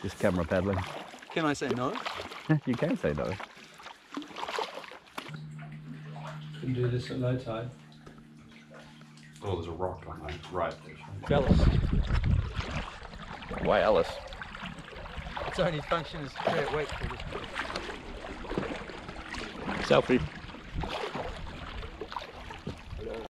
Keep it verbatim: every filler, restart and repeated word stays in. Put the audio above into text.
Just camera paddling. Can I say no? You can say no. Can do this at low tide. Oh, there's a rock on my right there. Fellas, Why Alice? its only function is to create weight for this. Selfie.